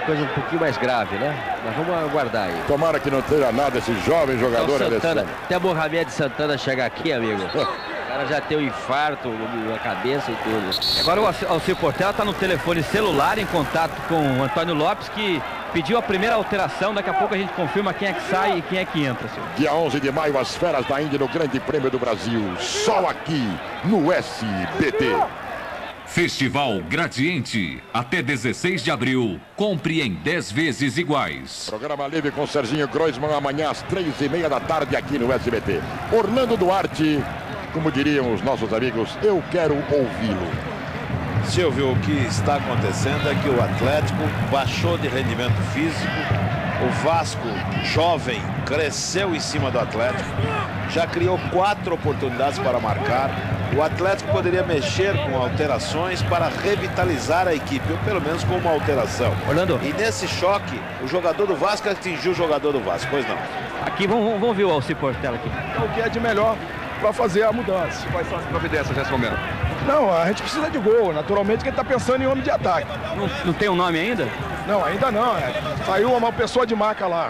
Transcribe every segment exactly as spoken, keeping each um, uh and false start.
coisa um pouquinho mais grave, né? Mas vamos aguardar aí. Tomara que não tenha nada esse jovem jogador, então, Santana, Alessandro. até Mohamed Santana chegar aqui, amigo. O cara já tem um infarto na cabeça e tudo. Agora o Alcir Portela está no telefone celular em contato com o Antônio Lopes, que pediu a primeira alteração. Daqui a pouco a gente confirma quem é que sai e quem é que entra, senhor. Dia onze de maio, as feras da Indy no Grande Prêmio do Brasil. Só aqui no S B T. Festival Gradiente. Até dezesseis de abril. Compre em dez vezes iguais. Programa livre com Serginho Groisman amanhã às três e meia da tarde aqui no S B T. Orlando Duarte, como diriam os nossos amigos, eu quero ouvi-lo. Silvio, o que está acontecendo é que o Atlético baixou de rendimento físico. O Vasco, jovem, cresceu em cima do Atlético. Já criou quatro oportunidades para marcar. O Atlético poderia mexer com alterações para revitalizar a equipe, ou pelo menos com uma alteração. Orlando. E nesse choque, o jogador do Vasco atingiu o jogador do Vasco, pois não? Aqui, vamos, vamos ver o Alcir Portela aqui. É o que é de melhor para fazer a mudança. Quais são as providências nesse momento? Não, a gente precisa de gol. Naturalmente que ele está pensando em homem de ataque. Não, não tem um nome ainda? Não, ainda não. É. Saiu uma pessoa de maca lá.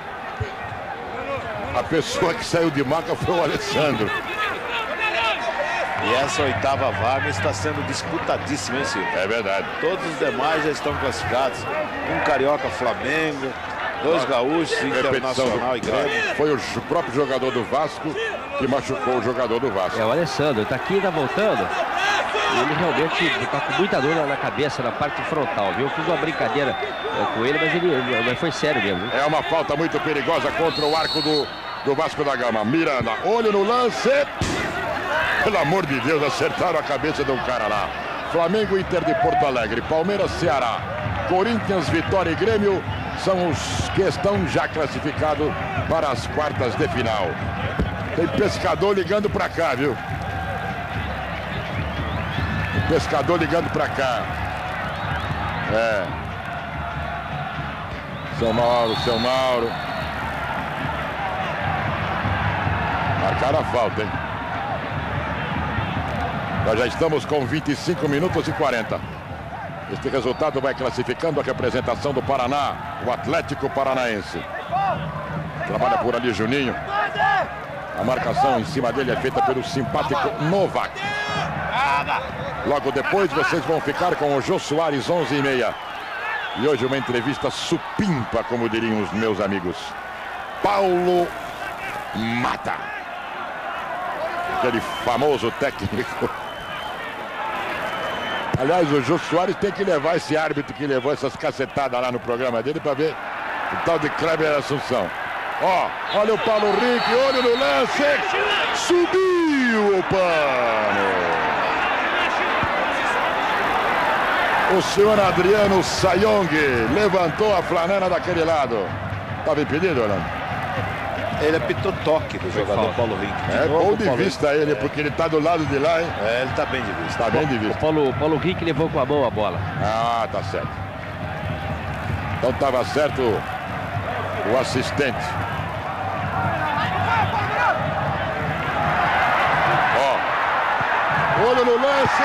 A pessoa que saiu de maca foi o Alessandro. E essa oitava vaga está sendo disputadíssima, hein, Silvio? É verdade. Todos os demais já estão classificados. Um Carioca, Flamengo, dois gaúchos, Internacional e Grêmio. Foi o próprio jogador do Vasco que machucou o jogador do Vasco. É o Alessandro, tá aqui, tá voltando. E ele realmente tá com muita dor na cabeça, na parte frontal, viu? Eu fiz uma brincadeira é, com ele, mas ele mas foi sério mesmo. Viu? É uma falta muito perigosa contra o arco do, do Vasco da Gama. Miranda, olho no lance. Pelo amor de Deus, acertaram a cabeça de um cara lá. Flamengo, Inter de Porto Alegre, Palmeiras, Ceará, Corinthians, Vitória e Grêmio são os que estão já classificados para as quartas de final. Tem pescador ligando para cá, viu? Pescador ligando para cá. É. Seu Mauro, seu Mauro. Marcaram a falta, hein? Nós já estamos com vinte e cinco minutos e quarenta. Este resultado vai classificando a representação do Paraná, o Atlético Paranaense. Trabalha por ali Juninho. A marcação em cima dele é feita pelo simpático Novak. Logo depois vocês vão ficar com o Jô Soares, onze e meia. E hoje uma entrevista supimpa, como diriam os meus amigos. Paulo Mata. Aquele famoso técnico. Aliás, o Jô Soares tem que levar esse árbitro que levou essas cacetadas lá no programa dele para ver o tal de Kleber Assunção. Ó, olha o Paulo Henrique, olho no lance. Subiu o pano. O senhor Adriano Sayong levantou a flanela daquele lado. Estava impedido, Orlando? Ele apitou toque do jogador Paulo Henrique. É bom de vista ele, porque ele tá do lado de lá, hein? É, ele tá bem de vista. Tá bem de vista. O Paulo, Paulo Henrique levou com a mão a bola. Ah, tá certo. Então tava certo o assistente. Ó. Olho no lance.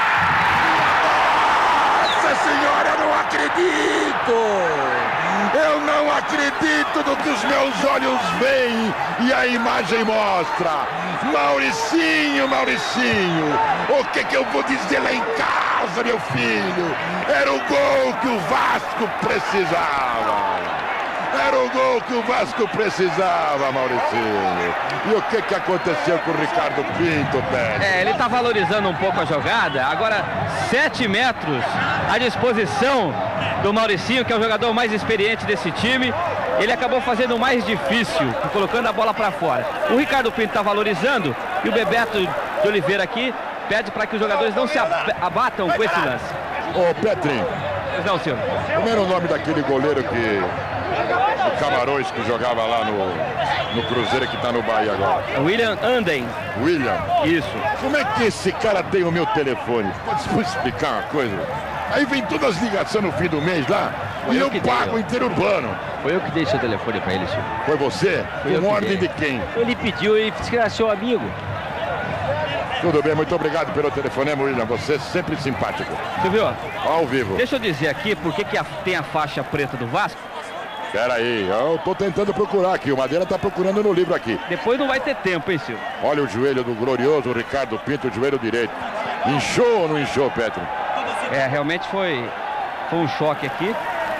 Nossa senhora, eu não acredito! Eu não acredito no que os meus olhos veem e a imagem mostra. Mauricinho, Mauricinho, o que que eu vou dizer lá em casa, meu filho? Era o gol que o Vasco precisava. Era o gol que o Vasco precisava, Mauricinho. E o que que aconteceu com o Ricardo Pinto, Pérez? É, ele tá valorizando um pouco a jogada. Agora, sete metros à disposição do Mauricinho, que é o jogador mais experiente desse time. Ele acabou fazendo o mais difícil, colocando a bola para fora. O Ricardo Pinto está valorizando e o Bebeto de Oliveira aqui pede para que os jogadores não se abatam com esse lance. Ô, Petrinho. Pois não, senhor. Como era o nome daquele goleiro que... o Camarões, que jogava lá no, no Cruzeiro, que está no Bahia agora? William Anden. William? Isso. Como é que esse cara tem o meu telefone? Pode explicar uma coisa? Aí vem todas as ligações no fim do mês lá e eu pago o interurbano. Foi eu que dei seu telefone para ele, senhor. Foi você? Foi Com ordem de quem? Ele pediu e disse que era seu amigo. Tudo bem, muito obrigado pelo telefonema, William. Você é sempre simpático. Você viu? Ao vivo. Deixa eu dizer aqui por que que a- tem a faixa preta do Vasco. Pera aí, eu tô tentando procurar aqui. O Madeira tá procurando no livro aqui. Depois não vai ter tempo, hein, Silvio? Olha o joelho do glorioso Ricardo Pinto, o joelho direito. Inchou ou não inchou, Petro? É, realmente foi, foi um choque aqui.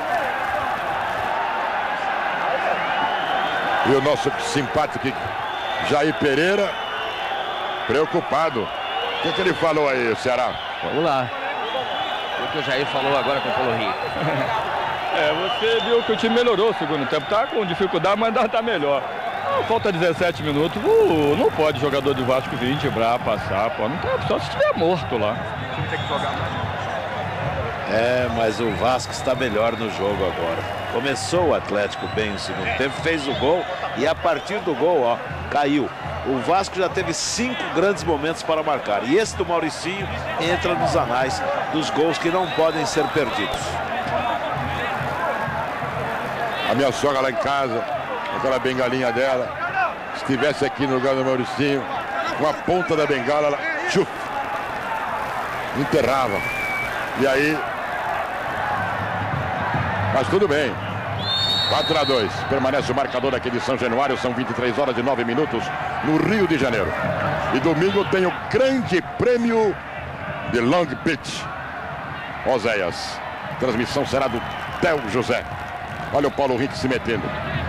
E o nosso simpático Jair Pereira, preocupado. O que, que ele falou aí, o Ceará? Vamos lá. O que o Jair falou agora com o Paulo Henrique. É, você viu que o time melhorou o segundo tempo. Tá com dificuldade, mas ainda tá melhor. Ah, falta dezessete minutos. Uh, não pode jogador de Vasco vir quebrar, passar. Pô. Não tem, só se estiver morto lá. O time tem que jogar mais. É, mas o Vasco está melhor no jogo agora. Começou o Atlético bem no segundo tempo, fez o gol e a partir do gol, ó, caiu. O Vasco já teve cinco grandes momentos para marcar. E esse do Mauricinho entra nos anais dos gols que não podem ser perdidos. A minha sogra lá em casa, aquela bengalinha dela, se estivesse aqui no lugar do Mauricinho, com a ponta da bengala, ela tchuf, enterrava. E aí, mas tudo bem. quatro a dois. Permanece o marcador aqui de São Januário. São vinte e três horas e nove minutos no Rio de Janeiro. E domingo tem o grande prêmio de Long Beach. Oséias. Transmissão será do Theo José. Olha o Paulo Henrique se metendo.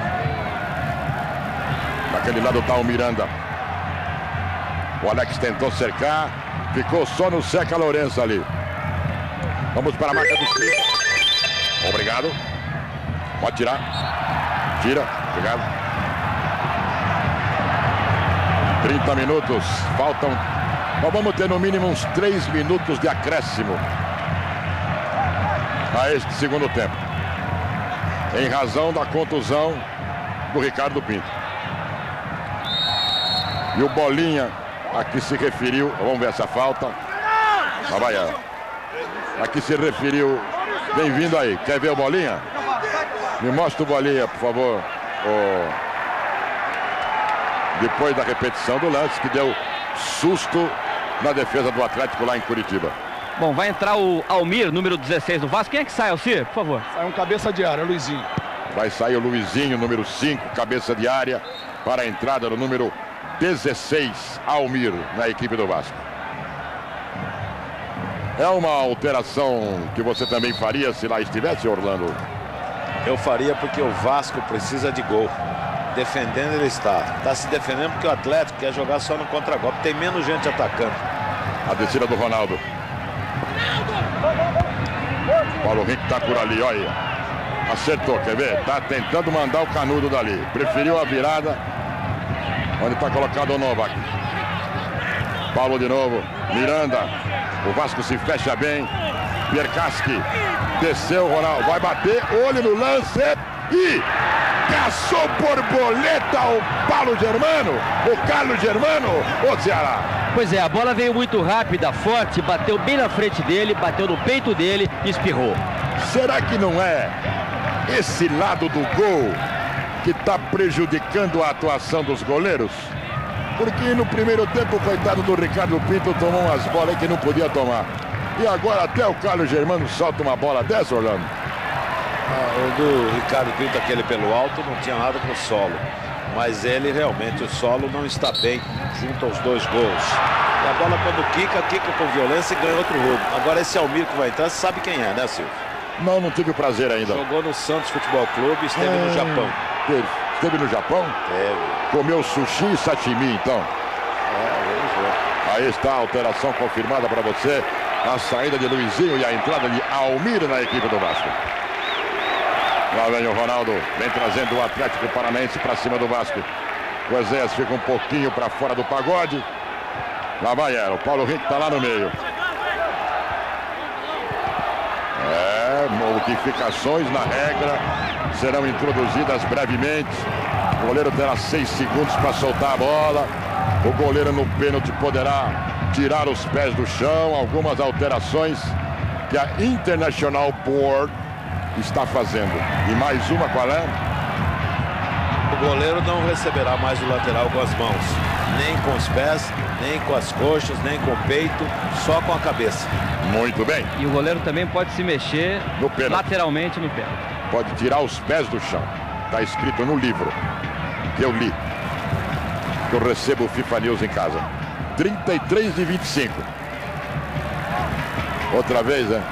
Daquele lado está o Miranda. O Alex tentou cercar. Ficou só no Seca Lourenço ali. Vamos para a marca dos trinta. Obrigado. Pode tirar. Tira. Obrigado. trinta minutos. Faltam. Nós vamos ter no mínimo uns três minutos de acréscimo a este segundo tempo. Em razão da contusão do Ricardo Pinto. E o Bolinha a que se referiu. Vamos ver essa falta. Lá vai ela. A que se referiu. Bem-vindo aí. Quer ver o Bolinha? Me mostra o Bolinha, por favor. O... Depois da repetição do lance, que deu susto na defesa do Atlético lá em Curitiba. Bom, vai entrar o Almir, número dezesseis do Vasco. Quem é que sai, Alcir, por favor? Sai um cabeça de área, Luizinho. Vai sair o Luizinho, número cinco, cabeça de área, para a entrada do número dezesseis, Almir, na equipe do Vasco. É uma alteração que você também faria se lá estivesse, Orlando? Eu faria porque o Vasco precisa de gol. Defendendo ele está. Está se defendendo porque o Atlético quer jogar só no contragolpe. Tem menos gente atacando. A descida do Ronaldo. Paulo Henrique está por ali, olha aí. Acertou, quer ver? Está tentando mandar o Canudo dali. Preferiu a virada. Onde está colocado o Novak. Paulo de novo. Miranda. O Vasco se fecha bem. Pierkaski. Desceu o Ronaldo. Vai bater. Olho no lance. E caçou borboleta o Paulo Germano. O Carlos Germano. O Ceará. Pois é, a bola veio muito rápida, forte, bateu bem na frente dele, bateu no peito dele e espirrou. Será que não é esse lado do gol que está prejudicando a atuação dos goleiros? Porque no primeiro tempo, o coitado do Ricardo Pinto tomou umas bolas que não podia tomar. E agora até o Carlos Germano solta uma bola dessa, Orlando. Ah, o do Ricardo Pinto, aquele pelo alto, não tinha nada com o solo. Mas ele realmente, o solo não está bem junto aos dois gols. E a bola quando quica, quica com violência e ganha outro rumo. Agora esse Almir que vai entrar, você sabe quem é, né, Silvio? Não, não tive o prazer ainda. Jogou no Santos Futebol Clube, esteve é... no Japão. Teve. Esteve no Japão? Teve. Comeu sushi e sashimi, então. É, vamos ver. Aí está a alteração confirmada para você. A saída de Luizinho e a entrada de Almir na equipe do Vasco. Lá vem o Ronaldo, vem trazendo o Atlético Paranaense para cima do Vasco. O Oséias fica um pouquinho para fora do pagode. Lá vai ela, o Paulo Henrique está lá no meio. É, modificações na regra serão introduzidas brevemente. O goleiro terá seis segundos para soltar a bola. O goleiro no pênalti poderá tirar os pés do chão. Algumas alterações que a International Board está fazendo. E mais uma, qual é? O goleiro não receberá mais o lateral com as mãos, nem com os pés, Nem com as coxas, nem com o peito, só com a cabeça. Muito bem. E o goleiro também pode se mexer no pênalti. Lateralmente no pênalti. Pode tirar os pés do chão. Está escrito no livro que eu li. Que eu recebo o FIFA News em casa. trinta e três de vinte e cinco. Outra vez, né?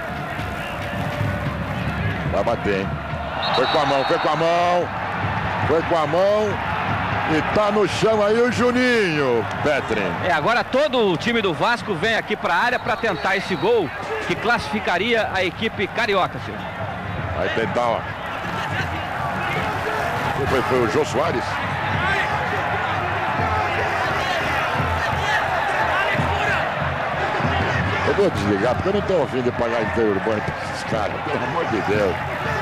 Vai bater, hein? Foi com a mão, foi com a mão. Foi com a mão. E tá no chão aí o Juninho, Petrin. É, agora todo o time do Vasco vem aqui para a área para tentar esse gol que classificaria a equipe carioca, Silvio. Vai tentar, ó. Foi, foi o Jô Soares. Eu vou desligar porque eu não tô afim de pagar inteiro urbano pra esses caras, pelo amor de Deus.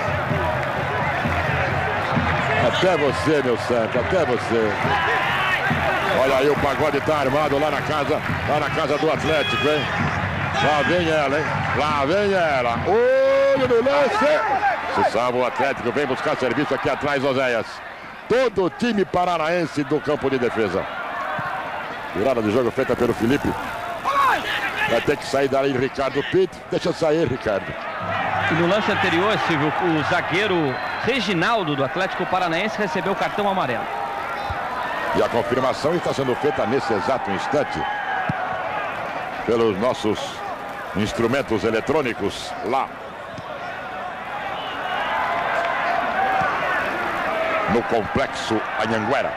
Até você, meu santo, até você. Olha aí, o pagode tá armado lá na casa, lá na casa do Atlético, hein? Lá vem ela, hein? Lá vem ela. Olho no lance. Se salva o Atlético, vem buscar serviço aqui atrás, Oséias. Todo o time paranaense do campo de defesa. Virada de jogo feita pelo Felipe. Vai ter que sair daí Ricardo Pinto. Deixa sair, Ricardo. E no lance anterior, Silvio, o zagueiro Reginaldo do Atlético Paranaense recebeu o cartão amarelo. E a confirmação está sendo feita nesse exato instante pelos nossos instrumentos eletrônicos lá no Complexo Anhanguera.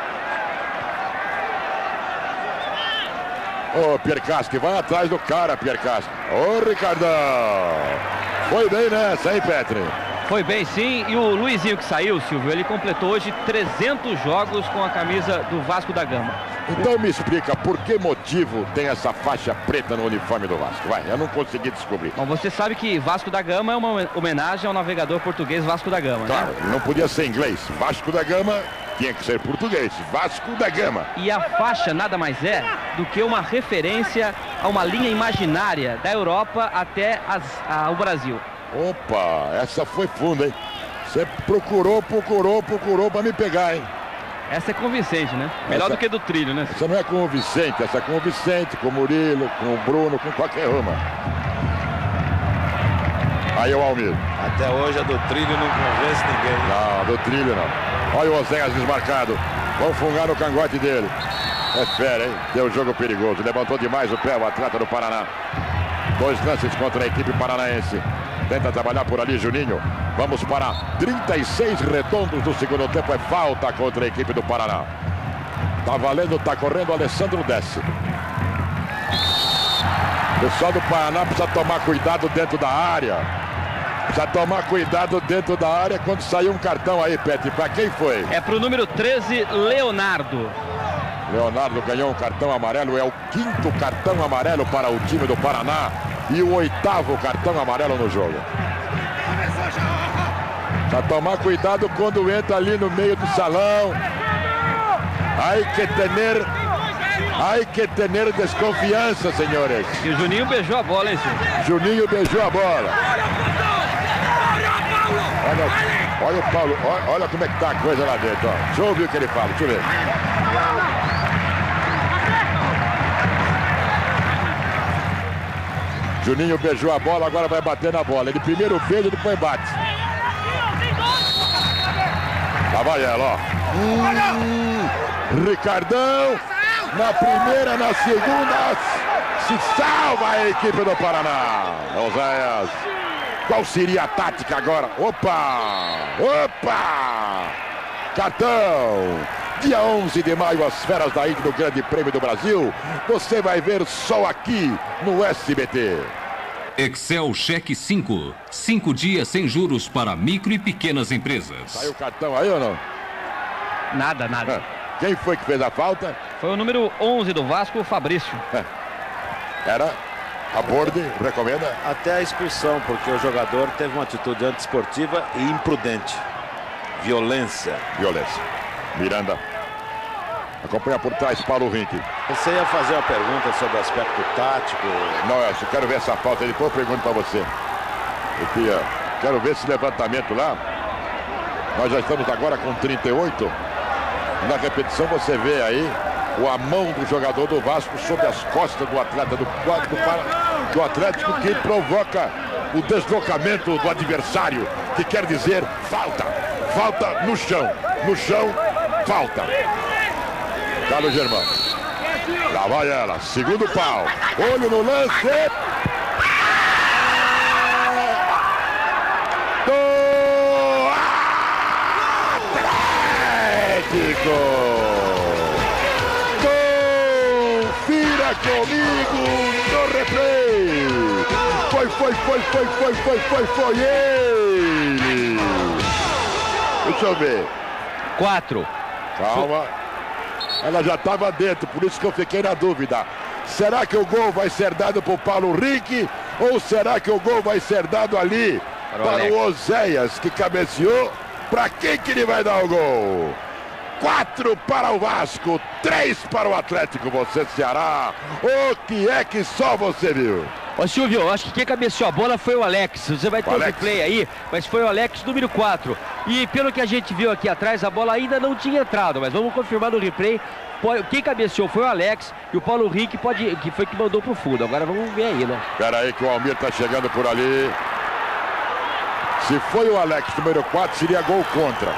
Ô, Piercaschi, vai atrás do cara, Piercaschi. Ô, Ricardão. Foi bem nessa, hein, Petri? Foi bem, sim. E o Luizinho que saiu, Silvio, ele completou hoje trezentos jogos com a camisa do Vasco da Gama. Então me explica, por que motivo tem essa faixa preta no uniforme do Vasco? Vai, eu não consegui descobrir. Bom, você sabe que Vasco da Gama é uma homenagem ao navegador português Vasco da Gama, claro, né? Não podia ser inglês. Vasco da Gama tinha que ser português. Vasco da Gama. E a faixa nada mais é do que uma referência a uma linha imaginária da Europa até as, a, o Brasil. Opa, essa foi funda, hein? Você procurou, procurou, procurou pra me pegar, hein? Essa é convincente, né? Melhor essa, do que do trilho, né? Essa não é com o Vicente, essa é com o Vicente, com o Murilo, com o Bruno, com qualquer uma. Aí o Almir. Até hoje a do trilho não convence ninguém. Não, do trilho não. Olha o Oséias desmarcado. Vão fungar no cangote dele. É fera, hein? Deu jogo perigoso. Levantou demais o pé o atleta do Paraná. Dois lances contra a equipe paranaense. Tenta trabalhar por ali, Juninho. Vamos para trinta e seis redondos do segundo tempo. É falta contra a equipe do Paraná. Tá valendo, tá correndo. Alessandro desce. O pessoal do Paraná precisa tomar cuidado dentro da área. Precisa tomar cuidado dentro da área quando sair um cartão aí, Petri. Para quem foi? É pro número treze, Leonardo. Leonardo ganhou um cartão amarelo. É o quinto cartão amarelo para o time do Paraná. E o oitavo cartão amarelo no jogo. Precisa tomar cuidado quando entra ali no meio do salão. Hay que tener, hay que tener desconfiança, senhores. E o Juninho beijou a bola, hein, senhor? Juninho beijou a bola. Olha, olha o Paulo, olha, olha como é que tá a coisa lá dentro. Ó. Deixa eu ouvir o que ele fala, deixa eu ver. Juninho beijou a bola, agora vai bater na bola. Ele primeiro beija, depois bate. Lá vai ela, ó. Hum, Ricardão, na primeira, na segunda, se salva a equipe do Paraná. Oséias, qual seria a tática agora? Opa, opa, cartão. Dia onze de maio, as feras da Índia do Grande Prêmio do Brasil. Você vai ver só aqui no S B T. Excel Cheque cinco. Cinco dias sem juros para micro e pequenas empresas. Saiu o cartão aí ou não? Nada, nada. Quem foi que fez a falta? Foi o número onze do Vasco, o Fabrício. Era a Borde, recomenda? Até a expulsão, porque o jogador teve uma atitude antiesportiva e imprudente. Violência. Violência. Miranda acompanha por trás Paulo Rink. Você ia fazer uma pergunta sobre o aspecto tático? Não, eu quero ver essa falta. Depois eu pergunto para você. Eu queria, quero ver esse levantamento lá. Nós já estamos agora com trinta e oito. Na repetição você vê aí a mão do jogador do Vasco sobre as costas do atleta do, do, do Atlético, que provoca o deslocamento do adversário, que quer dizer falta. Falta no chão. No chão, falta. Carlos Germán. Lá vai ela. Segundo pau. Olho no lance. Do Atlético. Confira comigo no replay. Foi, foi, foi, foi, foi, foi, foi, foi ele. Deixa eu ver. Quatro. Calma. Ela já estava dentro, por isso que eu fiquei na dúvida. Será que o gol vai ser dado para o Paulo Henrique? Ou será que o gol vai ser dado ali para, para o Oséias, que cabeceou? Para quem que ele vai dar o gol? Quatro para o Vasco, três para o Atlético. Você, Ceará, o que é que só você viu? Ô Silvio, eu acho que quem cabeceou a bola foi o Alex. Você vai ter o replay aí, mas foi o Alex número quatro. E pelo que a gente viu aqui atrás, a bola ainda não tinha entrado, mas vamos confirmar no replay. Quem cabeceou foi o Alex e o Paulo Henrique pode, que foi que mandou pro fundo. Agora vamos ver aí, né? Espera aí que o Almir tá chegando por ali. Se foi o Alex número quatro, seria gol contra.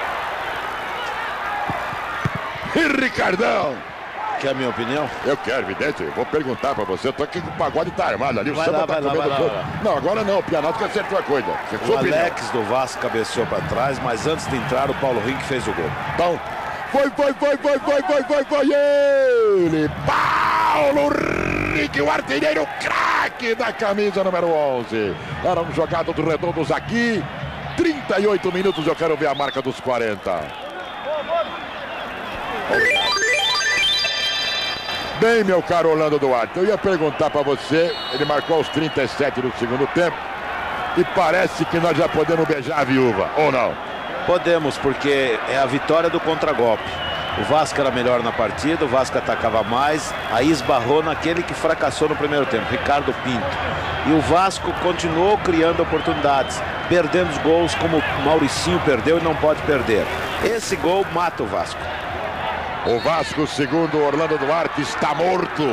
E Ricardão! Quer a minha opinião? Eu quero, evidente. Eu vou perguntar pra você. Eu tô aqui com o pagode tá armado ali. O vai samba lá, tá vai lá, comendo vai fogo. lá. Não, agora não. O Pianalto acertou a coisa. O Alex do Vasco cabeceou pra trás, mas antes de entrar, o Paulo Henrique fez o gol. Então, foi, foi, foi, foi, foi, foi, foi, foi ele! Paulo Henrique, o artilheiro craque da camisa número onze. Era um jogado do Redondos aqui. trinta e oito minutos, eu quero ver a marca dos quarenta. Bem, meu caro Orlando Duarte, eu ia perguntar para você, ele marcou aos trinta e sete do segundo tempo, e parece que nós já podemos beijar a viúva, ou não? Podemos, porque é a vitória do contragolpe. O Vasco era melhor na partida, o Vasco atacava mais, aí esbarrou naquele que fracassou no primeiro tempo, Ricardo Pinto. E o Vasco continuou criando oportunidades, perdendo os gols como o Mauricinho perdeu e não pode perder. Esse gol mata o Vasco. O Vasco, segundo Orlando Duarte, está morto.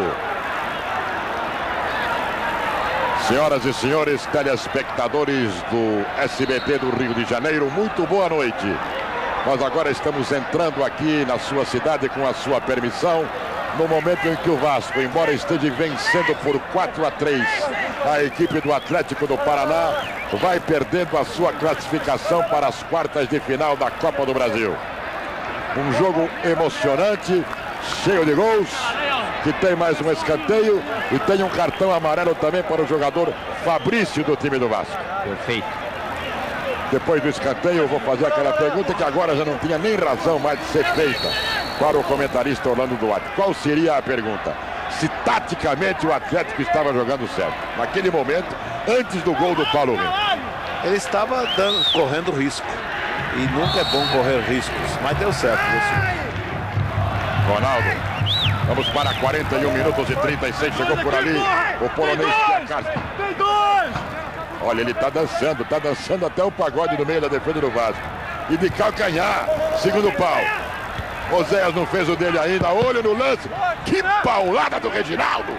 Senhoras e senhores telespectadores do S B T do Rio de Janeiro, muito boa noite. Nós agora estamos entrando aqui na sua cidade com a sua permissão, no momento em que o Vasco, embora esteja vencendo por quatro a três a equipe do Atlético do Paraná, vai perdendo a sua classificação para as quartas de final da Copa do Brasil. Um jogo emocionante, cheio de gols, que tem mais um escanteio e tem um cartão amarelo também para o jogador Fabrício do time do Vasco. Perfeito. Depois do escanteio eu vou fazer aquela pergunta que agora já não tinha nem razão mais de ser feita para o comentarista Orlando Duarte. Qual seria a pergunta? Se taticamente o Atlético estava jogando certo. Naquele momento, antes do gol do Paulo Henrique. Ele estava dando, correndo risco. E nunca é bom correr riscos, mas deu certo. Isso. Ronaldo, vamos para quarenta e um minutos e trinta e seis, chegou por ali o polonês Piakarski. Olha, ele está dançando, está dançando até o pagode no meio da defesa do Vasco. E de calcanhar, segundo pau. Oséias não fez o dele ainda, olho no lance. Que paulada do Reginaldo!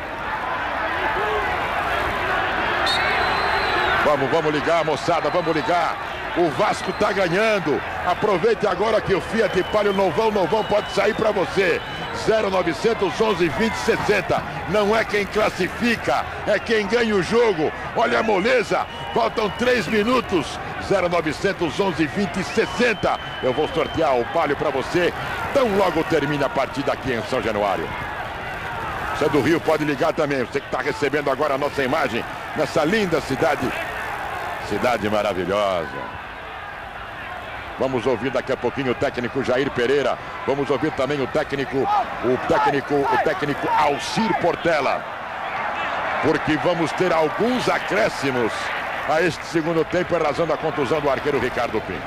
Vamos, vamos ligar, moçada, vamos ligar. O Vasco está ganhando. Aproveite agora que o Fiat Palio novão, novão pode sair para você. zero novecentos onze vinte sessenta. Não é quem classifica, é quem ganha o jogo. Olha a moleza. Faltam três minutos. zero novecentos onze vinte sessenta. Eu vou sortear o Palio para você. Tão logo termina a partida aqui em São Januário. Você é do Rio, pode ligar também. Você que está recebendo agora a nossa imagem nessa linda cidade. Cidade maravilhosa. Vamos ouvir daqui a pouquinho o técnico Jair Pereira. Vamos ouvir também o técnico, o técnico, o técnico Alcir Portela. Porque vamos ter alguns acréscimos a este segundo tempo em razão da contusão do arqueiro Ricardo Pinto.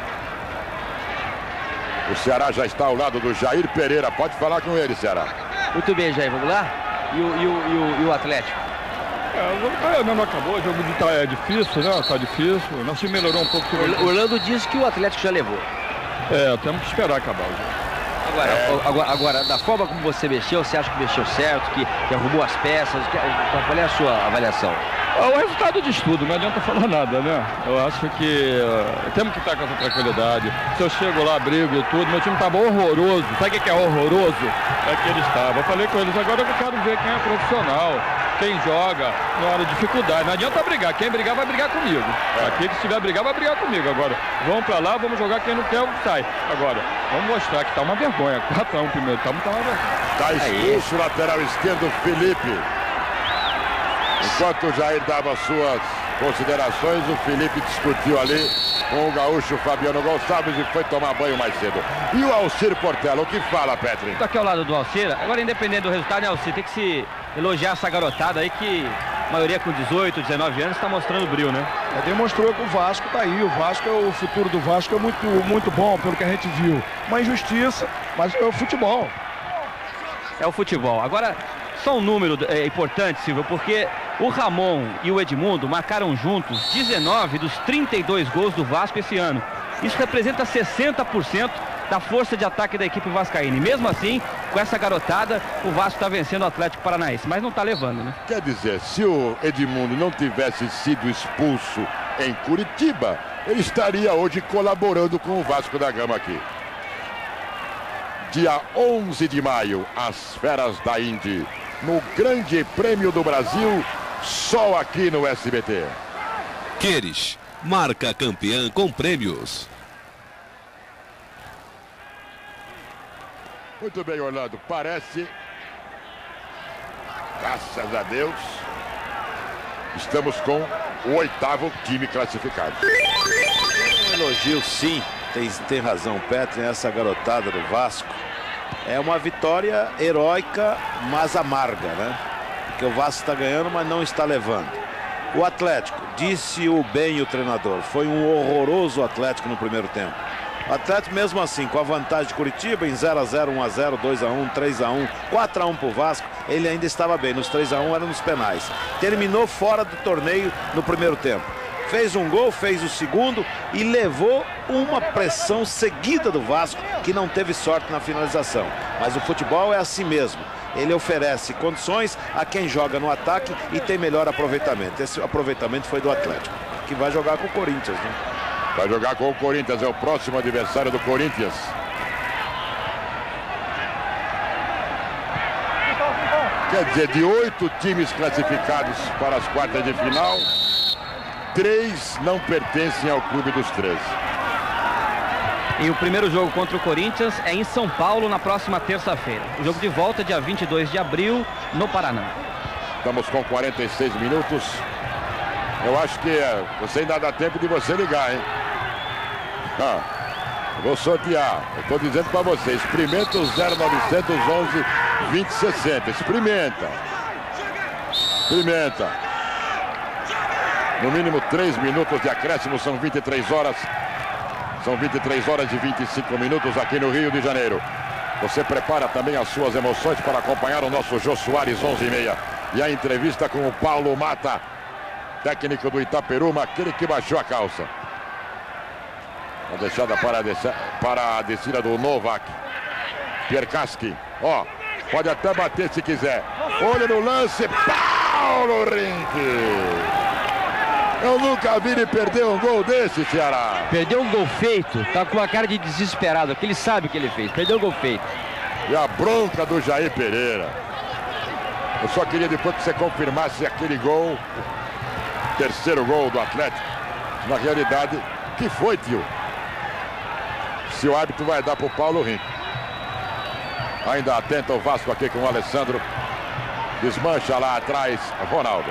O Ceará já está ao lado do Jair Pereira. Pode falar com ele, Ceará. Muito bem, Jair. Vamos lá? E o, e o, e o, e o Atlético? É, o jogo tá, não acabou, o jogo tá, é difícil, né? Tá difícil. Nós se melhorou um pouco. O Orlando disse que o Atlético já levou. É, temos que esperar acabar o jogo. Agora, É. agora, agora, da forma como você mexeu, você acha que mexeu certo, que, que arrumou as peças? Que, qual é a sua avaliação? É o resultado de estudo, não adianta falar nada, né? Eu acho que uh, temos que estar com essa tranquilidade. Se eu chego lá, brigo e tudo, meu time estava horroroso. Sabe o que é horroroso? É que ele estava. Eu falei com eles, agora eu quero ver quem é profissional, quem joga, na hora de dificuldade. Não adianta brigar, quem brigar vai brigar comigo. Aqui que estiver brigar vai brigar comigo. Agora, vamos pra lá, vamos jogar, quem não quer, sai. Agora, vamos mostrar que tá uma vergonha. quatro a um primeiro tempo, tá uma vergonha. Tá expulso o lateral esquerdo, Felipe. Enquanto o Jair dava suas considerações, o Felipe discutiu ali com o gaúcho Fabiano Gonçalves e foi tomar banho mais cedo. E o Alcir Portela, o que fala, Petri? Estou aqui ao lado do Alcir. Agora, independente do resultado, né, Alcir, tem que se elogiar essa garotada aí que a maioria com dezoito, dezenove anos está mostrando brilho, né? É, demonstrou que o Vasco tá aí. O Vasco, é o futuro do Vasco é muito, muito bom, pelo que a gente viu. Uma injustiça, mas é o futebol. É o futebol. Agora, só um número é, importante, Silvio, porque o Ramon e o Edmundo marcaram juntos dezenove dos trinta e dois gols do Vasco esse ano. Isso representa sessenta por cento da força de ataque da equipe vascaína. E mesmo assim, com essa garotada, o Vasco está vencendo o Atlético Paranaense, mas não está levando, né? Quer dizer, se o Edmundo não tivesse sido expulso em Curitiba, ele estaria hoje colaborando com o Vasco da Gama aqui. Dia onze de maio, as Feras da Indy, no Grande Prêmio do Brasil, só aqui no S B T. Queires, marca campeã com prêmios. Muito bem, Orlando. Parece, graças a Deus, estamos com o oitavo time classificado. Um elogio, sim. Tem, tem razão, Petri, essa garotada do Vasco. É uma vitória heróica, mas amarga, né? Porque o Vasco está ganhando, mas não está levando. O Atlético, disse-o bem o treinador, foi um horroroso Atlético no primeiro tempo. O Atlético, mesmo assim, com a vantagem de Curitiba, em zero a zero, um a zero, dois a um, três a um, quatro a um para o Vasco, ele ainda estava bem. Nos três a um era nos penais. Terminou fora do torneio no primeiro tempo. Fez um gol, fez o segundo e levou uma pressão seguida do Vasco, que não teve sorte na finalização. Mas o futebol é assim mesmo. Ele oferece condições a quem joga no ataque e tem melhor aproveitamento. Esse aproveitamento foi do Atlético, que vai jogar com o Corinthians, né? Vai jogar com o Corinthians, é o próximo adversário do Corinthians. Quer dizer, de oito times classificados para as quartas de final, três não pertencem ao clube dos treze. E o primeiro jogo contra o Corinthians é em São Paulo na próxima terça-feira. O jogo de volta dia vinte e dois de abril no Paraná. Estamos com quarenta e seis minutos. Eu acho que é, você ainda dá tempo de você ligar, hein? Ah, vou sortear. Eu estou dizendo para você, experimenta o zero novecentos onze vinte sessenta. Experimenta. Experimenta. No mínimo três minutos de acréscimo, são vinte e três horas. São vinte e três horas e vinte e cinco minutos aqui no Rio de Janeiro. Você prepara também as suas emoções para acompanhar o nosso Jô Soares onze e meia. E a entrevista com o Paulo Mata, técnico do Itaperuma, aquele que baixou a calça. Uma deixada para a, descida, para a descida do Novak. Pierkaski. Ó, pode até bater se quiser. Olha no lance, Paulo Rink. Eu nunca vi ele perder um gol desse, Ceará. Perdeu um gol feito, tá com uma cara de desesperado, que ele sabe o que ele fez. Perdeu um gol feito. E a bronca do Jair Pereira. Eu só queria depois que você confirmasse aquele gol, terceiro gol do Atlético. Na realidade, que foi, tio? Se o árbitro vai dar pro Paulo Rink. Ainda atenta o Vasco aqui com o Alessandro. Desmancha lá atrás, Ronaldo.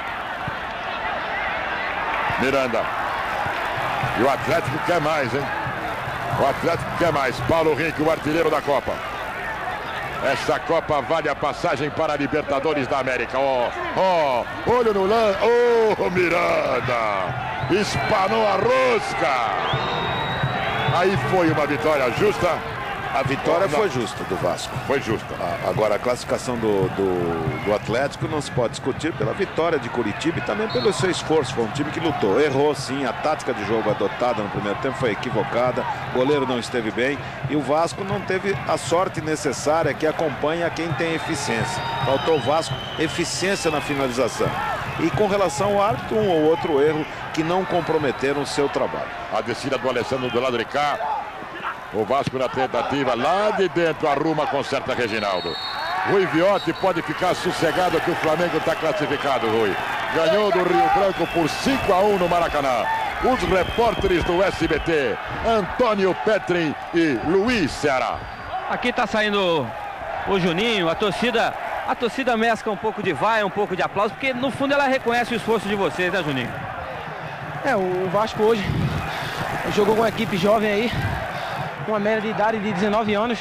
Miranda. E o Atlético quer mais, hein? O Atlético quer mais. Paulo Rink, o artilheiro da Copa. Essa Copa vale a passagem para a Libertadores da América. Ó, oh, oh, olho no lance. Oh, Miranda. Espanou a rosca. Aí foi uma vitória justa. A vitória foi justa do Vasco. Foi justa. Agora, a classificação do, do, do Atlético não se pode discutir pela vitória de Curitiba e também pelo seu esforço. Foi um time que lutou. Errou sim, a tática de jogo adotada no primeiro tempo foi equivocada. O goleiro não esteve bem. E o Vasco não teve a sorte necessária que acompanha quem tem eficiência. Faltou o Vasco eficiência na finalização. E com relação ao árbitro, um ou outro erro que não comprometeram o seu trabalho. A descida do Alessandro do lado de cá. O Vasco na tentativa lá de dentro arruma, conserta Reginaldo. Rui Viotti pode ficar sossegado que o Flamengo está classificado, Rui. Ganhou do Rio Branco por cinco a um no Maracanã. Os repórteres do S B T, Antônio Petri e Luiz Ceará. Aqui está saindo o Juninho, a torcida, a torcida mescla um pouco de vai, um pouco de aplauso, porque no fundo ela reconhece o esforço de vocês, né, Juninho? É, o Vasco hoje jogou com uma equipe jovem aí, uma média de idade de dezenove anos.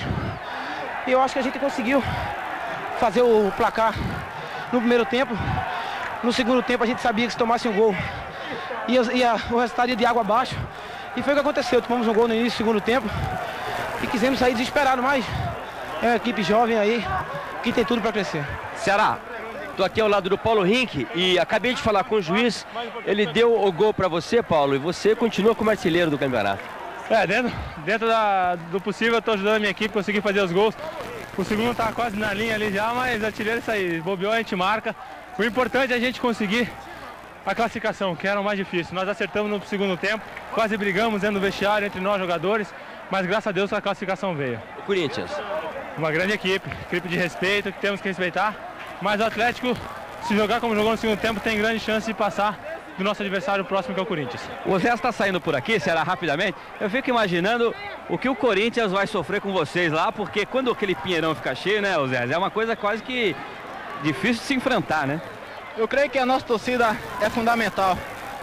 E eu acho que a gente conseguiu fazer o placar no primeiro tempo. No segundo tempo a gente sabia que se tomasse um gol, ia, ia, o resultado ia de água abaixo. E foi o que aconteceu. Tomamos um gol no início do segundo tempo e quisemos sair desesperado, mas é uma equipe jovem aí que tem tudo para crescer. Ceará, estou aqui ao lado do Paulo Rink e acabei de falar com o juiz. Ele deu o gol para você, Paulo, e você continua como artilheiro do campeonato. É, dentro, dentro da, do possível eu estou ajudando a minha equipe a conseguir fazer os gols. O segundo está quase na linha ali já, mas artilheiro isso aí, bobeou, a gente marca. O importante é a gente conseguir a classificação, que era o mais difícil. Nós acertamos no segundo tempo, quase brigamos dentro do vestiário entre nós jogadores, mas graças a Deus a classificação veio. O Corinthians? Uma grande equipe, equipe de respeito, que temos que respeitar, mas o Atlético, se jogar como jogou no segundo tempo, tem grande chance de passar do nosso adversário próximo, que é o Corinthians. O Zé está saindo por aqui, será rapidamente. Eu fico imaginando o que o Corinthians vai sofrer com vocês lá, porque quando aquele Pinheirão fica cheio, né, o Zé? É uma coisa quase que difícil de se enfrentar, né? Eu creio que a nossa torcida é fundamental.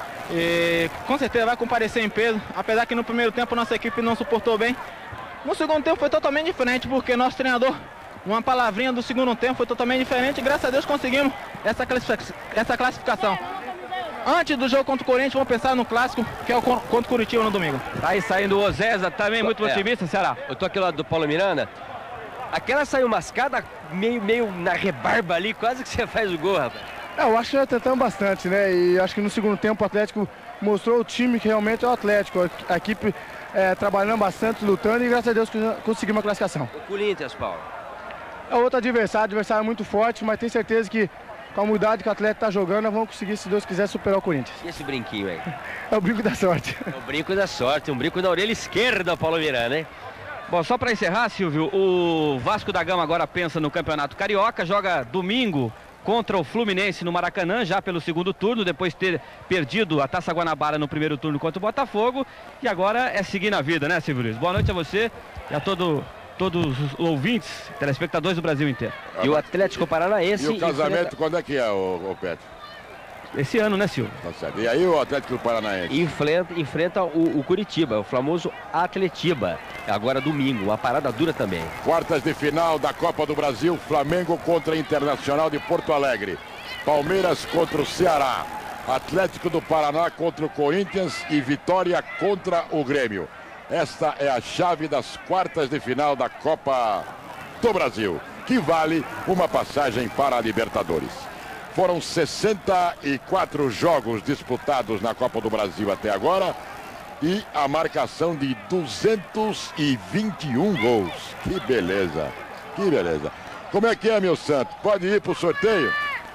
E com certeza vai comparecer em peso, apesar que no primeiro tempo nossa equipe não suportou bem. No segundo tempo foi totalmente diferente, porque nosso treinador, uma palavrinha do segundo tempo foi totalmente diferente, e graças a Deus conseguimos essa essa classificação. Antes do jogo contra o Corinthians, vamos pensar no clássico, que é o contra o Curitiba no domingo. Tá aí saindo o Ozeza, também muito é. otimista, Ceará. Eu tô aqui ao lado do Paulo Miranda. Aquela saiu mascada meio, meio na rebarba ali, quase que você faz o gol, rapaz. É, eu acho que já tentamos bastante, né? E acho que no segundo tempo o Atlético mostrou o time que realmente é o Atlético. A equipe é, trabalhando bastante, lutando e graças a Deus conseguimos uma classificação. O Corinthians, Paulo? É outro adversário, adversário muito forte, mas tenho certeza que com a humildade que o atleta está jogando, nós vamos conseguir, se Deus quiser, superar o Corinthians. E esse brinquinho aí? É o brinco da sorte. É o brinco da sorte, um brinco na orelha esquerda, Paulo Miranda, hein? Bom, só para encerrar, Silvio, o Vasco da Gama agora pensa no Campeonato Carioca, joga domingo contra o Fluminense no Maracanã, já pelo segundo turno, depois de ter perdido a Taça Guanabara no primeiro turno contra o Botafogo, e agora é seguir na vida, né, Silvio Luiz? Boa noite a você e a todo... todos os ouvintes, telespectadores do Brasil inteiro. E o Atlético Paranaense... E o casamento, enfrenta... quando é que é, o, o Petro? Esse ano, né, Silvio? Tá certo. E aí o Atlético Paranaense? Enfrenta, enfrenta o, o Curitiba, o famoso Atletiba. Agora domingo, uma parada dura também. Quartas de final da Copa do Brasil, Flamengo contra Internacional de Porto Alegre. Palmeiras contra o Ceará. Atlético do Paraná contra o Corinthians e Vitória contra o Grêmio. Esta é a chave das quartas de final da Copa do Brasil, que vale uma passagem para a Libertadores. Foram sessenta e quatro jogos disputados na Copa do Brasil até agora e a marcação de duzentos e vinte e um gols. Que beleza, que beleza. Como é que é, meu santo? Pode ir para o sorteio?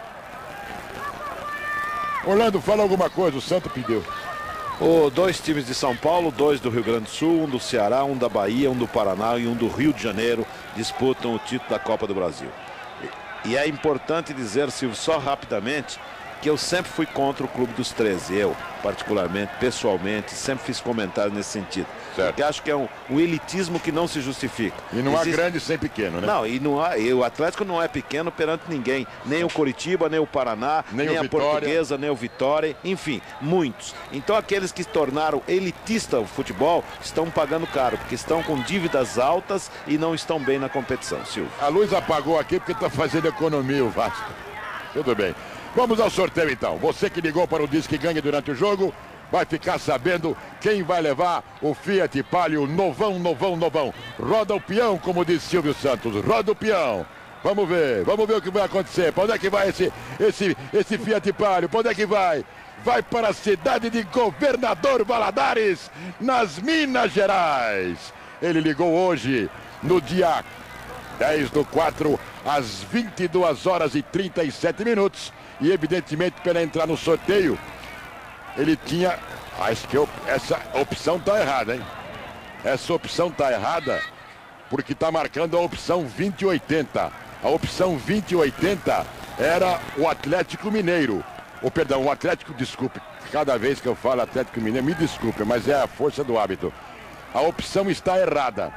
Orlando, fala alguma coisa, o santo pediu. Oh, dois times de São Paulo, dois do Rio Grande do Sul, um do Ceará, um da Bahia, um do Paraná e um do Rio de Janeiro disputam o título da Copa do Brasil. E, e é importante dizer, Silvio, só rapidamente, que eu sempre fui contra o Clube dos treze. Eu, particularmente, pessoalmente, sempre fiz comentários nesse sentido. Certo. Porque acho que é um, um elitismo que não se justifica. E não Existe... há grande sem pequeno, né? Não, e, não há, e o Atlético não é pequeno perante ninguém. Nem o Coritiba, nem o Paraná, nem, nem o a Vitória. Portuguesa, nem o Vitória. Enfim, muitos. Então aqueles que tornaram elitista o futebol estão pagando caro, porque estão com dívidas altas e não estão bem na competição, Silvio. A luz apagou aqui porque está fazendo economia o Vasco. Tudo bem. Vamos ao sorteio então. Você que ligou para o Disque Gangue durante o jogo, vai ficar sabendo quem vai levar o Fiat Palio novão, novão, novão. Roda o peão, como disse Silvio Santos, roda o peão. Vamos ver, vamos ver o que vai acontecer. Para onde é que vai esse, esse, esse Fiat Palio? Para onde é que vai? Vai para a cidade de Governador Valadares, nas Minas Gerais. Ele ligou hoje, no dia dez do quatro, às vinte e duas horas e trinta e sete minutos. E evidentemente, para entrar no sorteio, ele tinha... Acho que eu, essa opção está errada, hein? Essa opção está errada porque está marcando a opção vinte e oitenta. A opção vinte e oitenta era o Atlético Mineiro. Ou, perdão, o Atlético, desculpe. Cada vez que eu falo Atlético Mineiro, me desculpe, mas é a força do hábito. A opção está errada.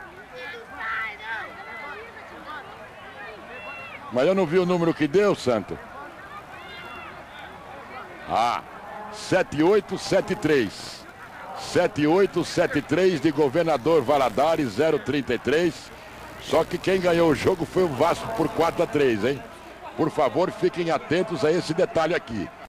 Mas eu não vi o número que deu, Santo. Ah, sete oito sete três. sete oito sete três de Governador Valadares, zero trinta e três. Só que quem ganhou o jogo foi o Vasco por quatro a três, hein? Por favor, fiquem atentos a esse detalhe aqui.